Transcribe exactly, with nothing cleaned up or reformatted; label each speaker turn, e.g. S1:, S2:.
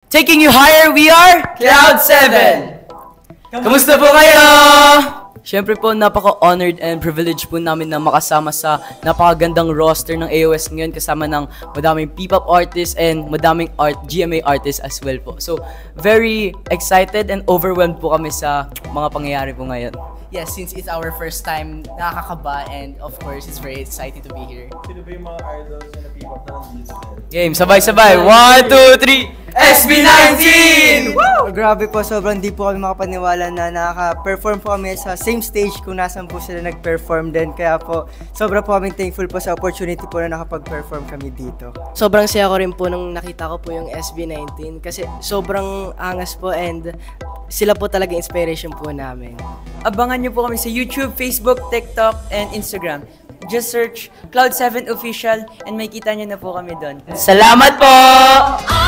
S1: Taking you higher, we are Cloud seven! Kamusta po kayo? Siyempre po, napaka-honored and privileged po namin na makasama sa napakagandang roster ng A O S ngayon kasama ng madaming P-pop artists and madaming art, G M A artists as well po. So, very excited and overwhelmed po kami sa mga pangyayari po ngayon.
S2: Yes, since it's our first time, nakakaba and of course, it's very exciting to be here.
S3: Sino ba yung mga idols na P-pop na nandito?
S1: Game, sabay-sabay! one, two, three! S B nineteen!
S4: Woo! Grabe po, sobrang di po kami makapaniwala na nakaka-perform po kami sa same stage kung nasan po sila nag-perform din. Kaya po, sobra po kami thankful po sa opportunity po na nakapag-perform kami dito.
S5: Sobrang saya ko rin po nung nakita ko po yung S B nineteen kasi sobrang angas po and sila po talaga inspiration po namin.
S1: Abangan niyo po kami sa YouTube, Facebook, TikTok, and Instagram. Just search Cloud seven Official and makita niyo na po kami doon. Salamat po!